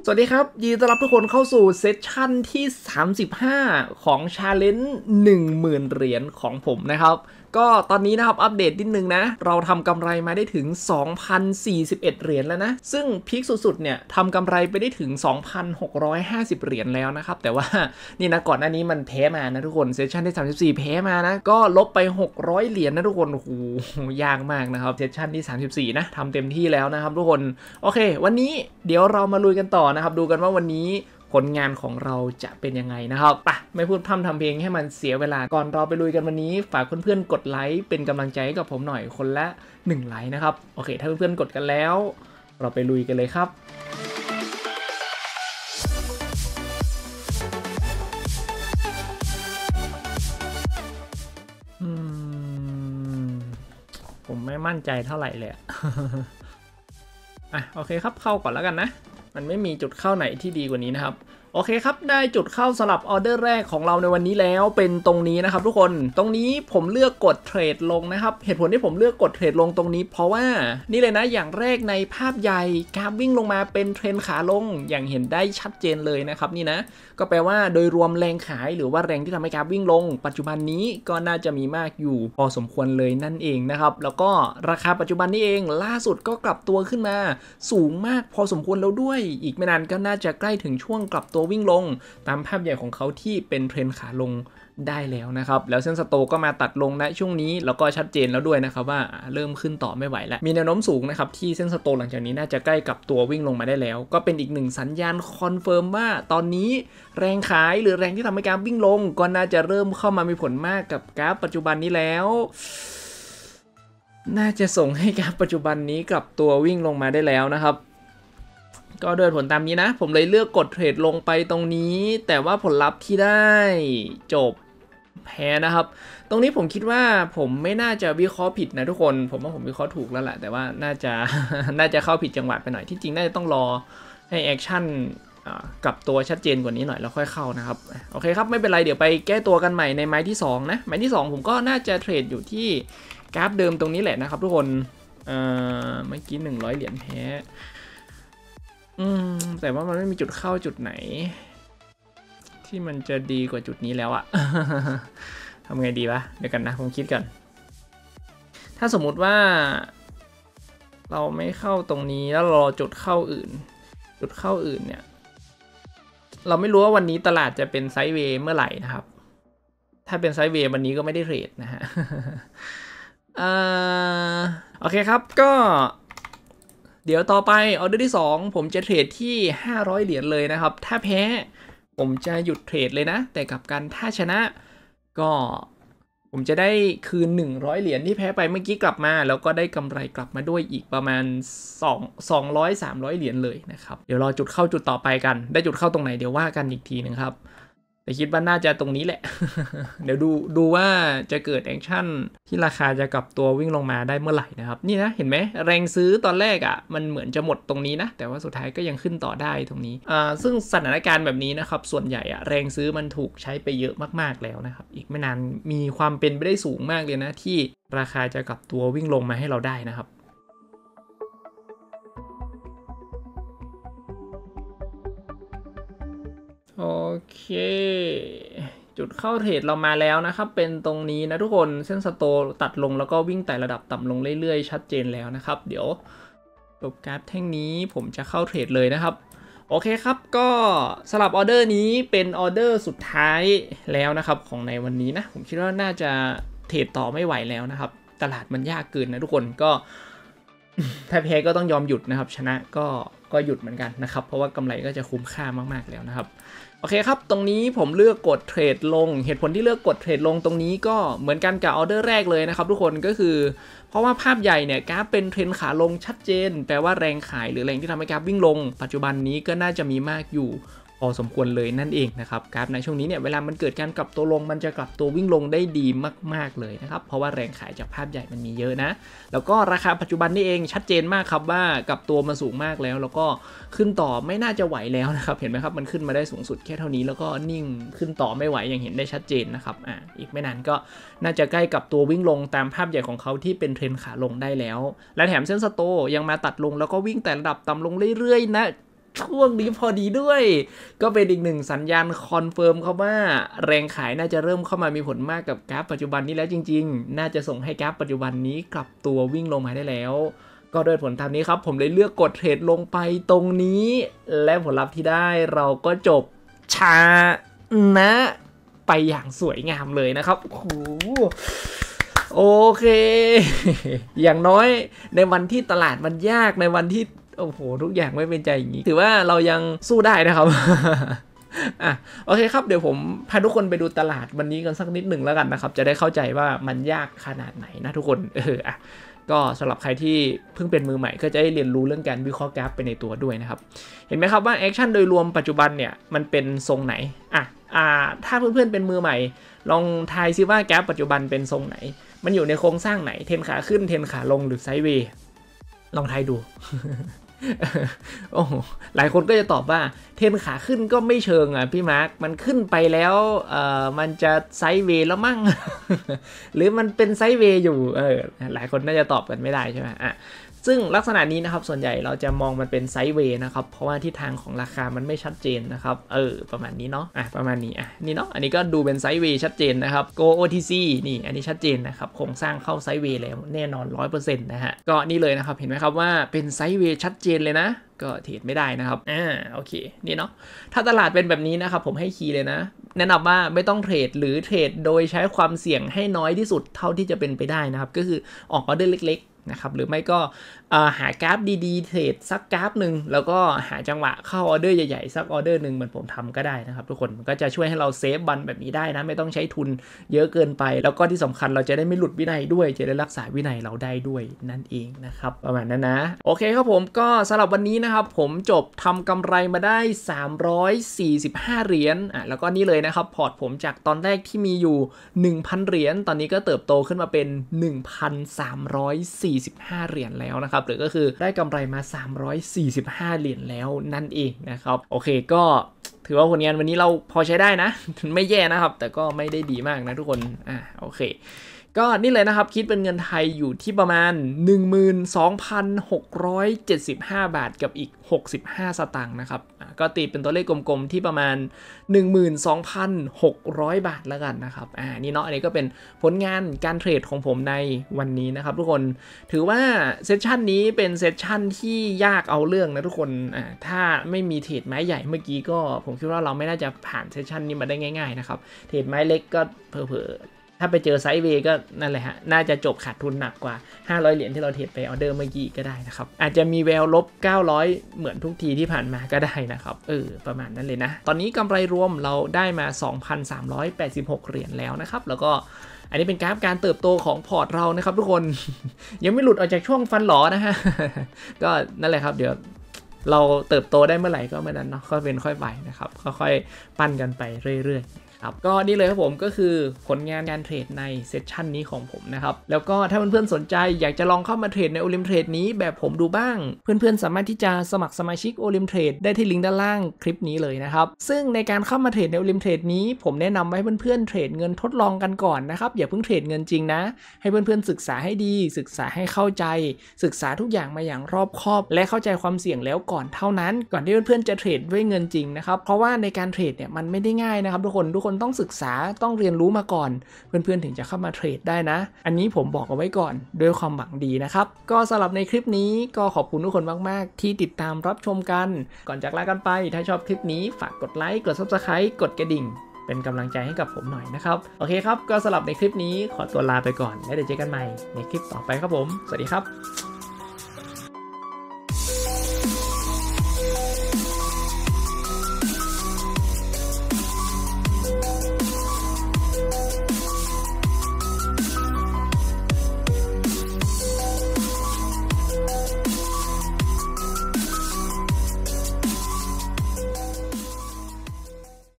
สวัสดีครับยินดีต้อนรับทุกคนเข้าสู่เซสชั่นที่35ของ Challenge 10,000 เหรียญของผมนะครับก็ตอนนี้นะครับอัปเดตนิดนึงนะเราทำกำไรมาได้ถึง 2,041 เหรียญแล้วนะซึ่งพีคสุดๆเนี่ยทำกำไรไปได้ถึง 2,650 เหรียญแล้วนะครับแต่ว่านี่นะก่อนหน้านี้มันแพ้มานะทุกคนเซสชั่นที่34แพ้มานะก็ลบไป600เหรียญนะทุกคนโอ้โหยากมากนะครับเซสชั่นที่34นะทำเต็มที่แล้วนะครับทุกคนโอเควันนี้เดี๋ยวเรามาลุยกันต่อนะครับดูกันว่าวันนี้ผลงานของเราจะเป็นยังไงนะครับปะไม่พูดพร่ำทำเพลงให้มันเสียเวลาก่อนเราไปลุยกันวันนี้ฝากเพื่อนๆกดไลค์เป็นกำลังใจให้กับผมหน่อยคนละ1ไลค์นะครับโอเคถ้าเพื่อนๆกดกันแล้วเราไปลุยกันเลยครับผมไม่มั่นใจเท่าไหร่เลยโอเคครับเข้าก่อนแล้วกันนะมันไม่มีจุดเข้าไหนที่ดีกว่านี้นะครับโอเคครับได้จุดเข้าสำหรับออเดอร์แรกของเราในวันนี้แล้วเป็นตรงนี้นะครับทุกคนตรงนี้ผมเลือกกดเทรดลงนะครับเหตุผลที่ผมเลือกกดเทรดลงตรงนี้เพราะว่านี่เลยนะอย่างแรกในภาพใหญ่กราฟวิ่งลงมาเป็นเทรนขาลงอย่างเห็นได้ชัดเจนเลยนะครับนี่นะก็แปลว่าโดยรวมแรงขายหรือว่าแรงที่ทำให้กราฟวิ่งลงปัจจุบันนี้ก็น่าจะมีมากอยู่พอสมควรเลยนั่นเองนะครับแล้วก็ราคาปัจจุบันนี้เองล่าสุดก็กลับตัวขึ้นมาสูงมากพอสมควรแล้วด้วยอีกไม่นานก็น่าจะใกล้ถึงช่วงกลับตัววิ่งลงตามภาพใหญ่ของเขาที่เป็นเทรนขาลงได้แล้วนะครับแล้วเส้นสโตก็มาตัดลงณช่วงนี้แล้วก็ชัดเจนแล้วด้วยนะครับว่าเริ่มขึ้นต่อไม่ไหวแล้วมีแนวโน้มสูงนะครับที่เส้นสโตหลังจากนี้น่าจะใกล้กับตัววิ่งลงมาได้แล้วก็เป็นอีกหนึ่งสัญญาณคอนเฟิร์มว่าตอนนี้แรงขายหรือแรงที่ทำให้กราฟวิ่งลงก็น่าจะเริ่มเข้ามามีผลมากกับกราฟปัจจุบันนี้แล้วน่าจะส่งให้กราฟปัจจุบันนี้กลับตัววิ่งลงมาได้แล้วนะครับก็โดยผลตามนี้นะผมเลยเลือกกดเทรดลงไปตรงนี้แต่ว่าผลลัพธ์ที่ได้จบแพ้นะครับตรงนี้ผมคิดว่าผมไม่น่าจะวิเคราะห์ผิดนะทุกคนผมว่าผมวิเคราะห์ถูกแล้วแหละแต่ว่าน่าจะเข้าผิดจังหวะไปหน่อยที่จริงน่าจะต้องรอให้แอคชั่นกลับตัวชัดเจนกว่านี้หน่อยแล้วค่อยเข้านะครับโอเคครับไม่เป็นไรเดี๋ยวไปแก้ตัวกันใหม่ในไม้ที่2นะไม้ที่2ผมก็น่าจะเทรดอยู่ที่กราฟเดิมตรงนี้แหละนะครับทุกคนเมื่อกี้100เหรียญแพ้แต่ว่ามันไม่มีจุดเข้าจุดไหนที่มันจะดีกว่าจุดนี้แล้วอะ ทำไงดีวะเดี๋ยวกันนะผมคิดกันถ้าสมมุติว่าเราไม่เข้าตรงนี้แล้วรอจุดเข้าอื่นเนี่ยเราไม่รู้ว่าวันนี้ตลาดจะเป็นไซด์เวย์เมื่อไหร่นะครับถ้าเป็นไซด์เวย์วันนี้ก็ไม่ได้เทรดนะฮะ โอเคครับก็เดี๋ยวต่อไปออเดอร์ที่2ผมจะเทรดที่500เหรียญเลยนะครับถ้าแพ้ผมจะหยุดเทรดเลยนะแต่กับการถ้าชนะก็ผมจะได้คืน100เหรียญที่แพ้ไปเมื่อกี้กลับมาแล้วก็ได้กำไรกลับมาด้วยอีกประมาณ200-300เหรียญเลยนะครับเดี๋ยวรอจุดเข้าจุดต่อไปกันได้จุดเข้าตรงไหนเดี๋ยวว่ากันอีกทีนึงครับแต่คิดว่าน่าจะตรงนี้แหละ เดี๋ยวดูว่าจะเกิดแอคชั่นที่ราคาจะกลับตัววิ่งลงมาได้เมื่อไหร่นะครับนี่นะเห็นไหมแรงซื้อตอนแรกมันเหมือนจะหมดตรงนี้นะแต่ว่าสุดท้ายก็ยังขึ้นต่อได้ตรงนี้ซึ่งสถานการณ์แบบนี้นะครับส่วนใหญ่แรงซื้อมันถูกใช้ไปเยอะมากๆแล้วนะครับอีกไม่นานมีความเป็นไปได้สูงมากเลยนะที่ราคาจะกลับตัววิ่งลงมาให้เราได้นะครับโอเคจุดเข้าเทรดเรามาแล้วนะครับเป็นตรงนี้นะทุกคนเส้นสโตตัดลงแล้วก็วิ่งไต่ระดับต่ำลงเรื่อยๆชัดเจนแล้วนะครับเดี๋ยวจบกราฟแท่งนี้ผมจะเข้าเทรดเลยนะครับโอเคครับก็สลับออเดอร์นี้เป็นออเดอร์สุดท้ายแล้วนะครับของในวันนี้นะผมคิดว่าน่าจะเทรดต่อไม่ไหวแล้วนะครับตลาดมันยากเกินนะทุกคนก็ถ้าแพ้ก็ต้องยอมหยุดนะครับชนะก็หยุดเหมือนกันนะครับเพราะว่ากำไรก็จะคุ้มค่ามากๆแล้วนะครับโอเคครับตรงนี้ผมเลือกกดเทรดลงเหตุผลที่เลือกกดเทรดลงตรงนี้ก็เหมือนกันกับออเดอร์แรกเลยนะครับทุกคนก็คือเพราะว่าภาพใหญ่เนี่ยกราฟเป็นเทรนขาลงชัดเจนแปลว่าแรงขายหรือแรงที่ทำให้กราฟวิ่งลงปัจจุบันนี้ก็น่าจะมีมากอยู่พอสมควรเลยนั่นเองนะครับกราฟในช่วงนี้เนี่ยเวลามันเกิดการกลับตัวลงมันจะกลับตัววิ่งลงได้ดีมากๆเลยนะครับเพราะว่าแรงขายจากภาพใหญ่มันมีเยอะนะแล้วก็ราคาปัจจุบันนี่เองชัดเจนมากครับว่ากลับตัวมาสูงมากแล้วก็ขึ้นต่อไม่น่าจะไหวแล้วนะครับเห็นไหมครับมันขึ้นมาได้สูงสุดแค่เท่านี้แล้วก็นิ่งขึ้นต่อไม่ไหวอย่างเห็นได้ชัดเจนนะครับอีกไม่นานก็น่าจะใกล้กับตัววิ่งลงตามภาพใหญ่ของเขาที่เป็นเทรนขาลงได้แล้วและแถมเส้นสโตยังมาตัดลงแล้วก็วิ่งแต่ระดับต่ำลงเรื่อยๆนะช่วงนี้พอดีด้วยก็เป็นอีกหนึ่งสัญญาณคอนเฟิร์มครับว่าแรงขายน่าจะเริ่มเข้ามามีผลมากกับกราฟปัจจุบันนี้แล้วจริงๆน่าจะส่งให้กราฟปัจจุบันนี้กลับตัววิ่งลงมาได้แล้วก็โดยผลตามนี้ครับผมเลยเลือกกดเทรดลงไปตรงนี้และผลลัพธ์ที่ได้เราก็จบชนะไปอย่างสวยงามเลยนะครับโอเคอย่างน้อยในวันที่ตลาดมันยากในวันที่โอ้โหทุกอย่างไม่เป็นใจอย่างนี้ถือว่าเรายังสู้ได้นะครับโอเคครับเดี๋ยวผมพาทุกคนไปดูตลาดวันนี้กันสักนิดหนึ่งแล้วกันนะครับจะได้เข้าใจว่ามันยากขนาดไหนนะทุกคนก็สำหรับใครที่เพิ่งเป็นมือใหม่ก็จะได้เรียนรู้เรื่องการวิเคราะห์กราฟไปในตัวด้วยนะครับเห็นไหมครับว่าแอคชั่นโดยรวมปัจจุบันเนี่ยมันเป็นทรงไหนถ้าเพื่อนๆเป็นมือใหม่ลองทายซิว่ากราฟปัจจุบันเป็นทรงไหนมันอยู่ในโครงสร้างไหนเทรนขาขึ้นเทรนขาลงหรือไซด์เวย์ลองทายดู โอ้หลายคนก็จะตอบว่าเทรนขาขึ้นก็ไม่เชิงพี่มาร์คมันขึ้นไปแล้วมันจะไซด์เวย์แล้วมั่ง หรือมันเป็นไซด์เวย์อยู่หลายคนน่าจะตอบกันไม่ได้ใช่ไหมซึ่งลักษณะนี้นะครับส่วนใหญ่เราจะมองมันเป็นไซด์เวย์นะครับเพราะว่าทิศทางของราคามันไม่ชัดเจนนะครับประมาณนี้เนาะประมาณนี้นี่เนาะอันนี้ก็ดูเป็นไซด์เวย์ชัดเจนนะครับ Go OTC นี่อันนี้ชัดเจนนะครับโครงสร้างเข้าไซด์เวย์แล้วแน่นอน 100% นะฮะก็นี่เลยนะครับเห็นไหมครับว่าเป็นไซด์เวย์ชัดเจนเลยนะก็เทรดไม่ได้นะครับโอเคนี่เนาะถ้าตลาดเป็นแบบนี้นะครับผมให้คีย์เลยนะแนะนำว่าไม่ต้องเทรดหรือเทรดโดยใช้ความเสี่ยงให้น้อยที่สุดเท่าที่จะเป็นไปได้นะครับก็คือออกออเดอร์เล็กๆนะครับหรือไม่ก็หากราฟดีๆเทรดสักกราฟหนึ่งแล้วก็หาจังหวะเข้าออเดอร์ใหญ่ๆสักออเดอร์หนึ่งเหมือนผมทำก็ได้นะครับทุกคนมันก็จะช่วยให้เราเซฟบันแบบนี้ได้นะไม่ต้องใช้ทุนเยอะเกินไปแล้วก็ที่สำคัญเราจะได้ไม่หลุดวินัยด้วยจะได้รักษาวินัยเราได้ด้วยนั่นเองนะครับประมาณนั้นนะโอเคครับผมก็สำหรับวันนี้นะครับผมจบทำกำไรมาได้345เหรียญแล้วก็นี่เลยนะครับพอร์ตผมจากตอนแรกที่มีอยู่ 1,000 เหรียญตอนนี้ก็เติบโตขึ้นมาเป็น 1,345 เหรียญแล้วนะครับหรือก็คือได้กำไรมา345เหรียญแล้วนั่นเองนะครับโอเคก็ถือว่าผลงานวันนี้เราพอใช้ได้นะ ไม่แย่นะครับแต่ก็ไม่ได้ดีมากนะทุกคนโอเคก็นี่เลยนะครับคิดเป็นเงินไทยอยู่ที่ประมาณ 12,675 บาทกับอีก65สตางค์นะครับก็ตีเป็นตัวเลขกลมๆที่ประมาณ 12,600 บาทแล้วกันนะครับนี่เนาะอันนี้ก็เป็นผลงานการเทรดของผมในวันนี้นะครับทุกคนถือว่าเซสชันนี้เป็นเซสชันที่ยากเอาเรื่องนะทุกคนถ้าไม่มีเทรดไม้ใหญ่เมื่อกี้ก็ผมคิดว่าเราไม่น่าจะผ่านเซสชันนี้มาได้ง่ายๆนะครับเทรดไม้เล็กก็เผลอถ้าไปเจอไซด์เวย์ก็นั่นแหละฮะน่าจะจบขาดทุนหนักกว่า500เหรียญที่เราเทรดไปออเดอร์เมื่อกี้ก็ได้นะครับอาจจะมีแววลบ900เหมือนทุกทีที่ผ่านมาก็ได้นะครับประมาณนั้นเลยนะตอนนี้กำไรรวมเราได้มา 2,386 เหรียญแล้วนะครับแล้วก็อันนี้เป็นกราฟการเติบโตของพอร์ตเรานะครับทุกคน ยังไม่หลุดออกจากช่วงฟันหลอนะฮะ ก็นั่นแหละครับเดี๋ยวเราเติบโตได้เมื่อไหร่ก็เมื่อนั้นเนาะค่อยเป็นค่อยไปนะครับค่อยๆปั้นกันไปเรื่อยๆก็นี่เลยครับผมก็คือผลงานการเทรดในเซสชันนี้ของผมนะครับแล้วก็ถ้าเพื่อนๆสนใจอยากจะลองเข้ามาเทรดในโอลิมเทรดนี้แบบผมดูบ้างเพื่อนๆสามารถที่จะสมัครสมาชิกโอลิมเทรดได้ที่ลิงก์ด้านล่างคลิปนี้เลยนะครับซึ่งในการเข้ามาเทรดในโอลิมเทรดนี้ผมแนะนำให้เพื่อนๆเทรดเงินทดลองกันก่อนนะครับอย่าเพิ่งเทรดเงินจริงนะให้เพื่อนๆศึกษาให้ดีศึกษาให้เข้าใจศึกษาทุกอย่างมาอย่างรอบคอบและเข้าใจความเสี่ยงแล้วก่อนเท่านั้นก่อนที่เพื่อนๆจะเทรดด้วยเงินจริงนะครับเพราะว่าในการเทรดเนี่ยมันไม่ได้ง่ายนะครับทุกคนต้องศึกษาต้องเรียนรู้มาก่อนเพื่อนๆถึงจะเข้ามาเทรดได้นะอันนี้ผมบอกเอาไว้ก่อนด้วยความหวังดีนะครับก็สำหรับในคลิปนี้ก็ขอบคุณทุกคนมากๆที่ติดตามรับชมกันก่อนจากลากันไปถ้าชอบคลิปนี้ฝากกดไลค์กด Subscribe กดกระดิ่งเป็นกำลังใจให้กับผมหน่อยนะครับโอเคครับก็สำหรับในคลิปนี้ขอตัวลาไปก่อนแล้วเดี๋ยวเจอกันใหม่ในคลิปต่อไปครับผมสวัสดีครับ